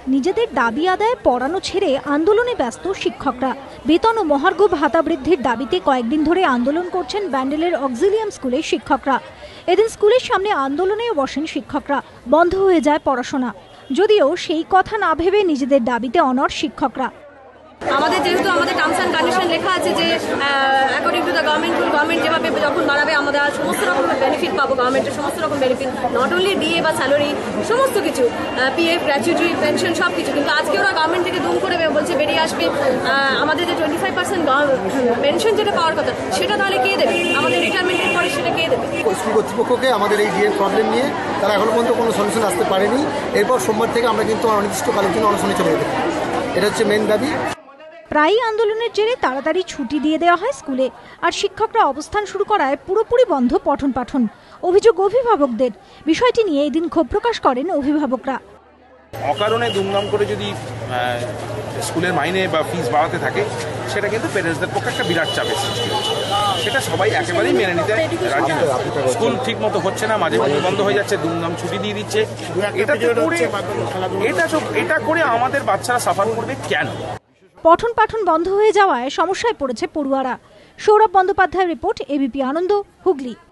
নিজেদের দাবি আদায়ে পড়ানো ছেড়ে আন্দোলনে ব্যস্ত শিক্ষকরা। বেতন ও মহার্ঘ ভাতা বৃদ্ধির দাবিতে কয়েকদিন ধরে আন্দোলন করছেন ব্যান্ডেলের অক্সিলিয়াম স্কুলের শিক্ষকরা। এদিন স্কুলের সামনে আন্দোলনেও বসেন শিক্ষকরা। বন্ধ হয়ে যায় পড়াশোনা, যদিও সেই কথা না ভেবে নিজেদের দাবিতে অনড় শিক্ষকরা। আমাদের যেহেতু আমাদের টার্মস অ্যান্ড কন্ডিশন লেখা আছে যে অ্যাকর্ডিং টু দ্য গভর্নমেন্ট যেভাবে যখন বাড়াবে আমরা সমস্ত রকম বেনিফিট পাবো, গভর্নমেন্টের সমস্ত রকম বেনিফিট, নট অনলি ডিএ বা স্যালারি, সমস্ত কিছু, পিএফ, গ্র্যাচুইটি, পেনশন, সব কিছু। কিন্তু আজকে ওরা গভর্নমেন্ট থেকে দুম করে বলছে বেরিয়ে আসবে আমাদের যে 25% পেনশন যেটা পাওয়ার কথা সেটা তাহলে কে দেবে? আমাদের রিটায়ারমেন্টের পরে সেটা কে দেবে? স্কুল কর্তৃপক্ষকে আমাদের এই ডিএ প্রবলেম নিয়ে তারা এখনো পর্যন্ত কোনো সলিউশন আসতে পারেনি। এরপর সোমবার থেকে আমরা কিন্তু অনির্দিষ্টকালের জন্য অনশনে চলে যেতে পারি। এটা হচ্ছে মেন দাবি। প্রায়ই আন্দোলনের জেরে তাড়াতাড়ি ছুটি দিয়ে দেওয়া হয় স্কুলে, আর শিক্ষকরা অবস্থান শুরু করায় পুরোপুরি বন্ধ পঠন পাঠন। অভিযোগ অভিভাবকদের। বিষয়টি নিয়ে এদিন ক্ষোভ প্রকাশ করেন অভিভাবকরা। অকারণে দুমদাম করে যদি স্কুলের মাইনে বা ফিস বাড়াতে থাকে সেটা কিন্তু প্যারেন্টসদের পক্ষে একটা বিরাট চাপের সৃষ্টি হচ্ছে। সেটা সবাই একেবারেই মেনে নিতে রাজি না। স্কুল ঠিক মতো হচ্ছে না, মাঝে মাঝে বন্ধ হয়ে যাচ্ছে, দুমদাম ছুটি দিয়ে দিচ্ছে। এটা করে আমাদের বাচ্চারা সাফার করবে কেন? পঠন পাঠন বন্ধ হয়ে যাওয়ায় সমস্যায় পড়েছে পড়ুয়ারা। সৌরভ বন্দ্যোপাধ্যায়ের রিপোর্ট, এবিপি আনন্দ, হুগলি।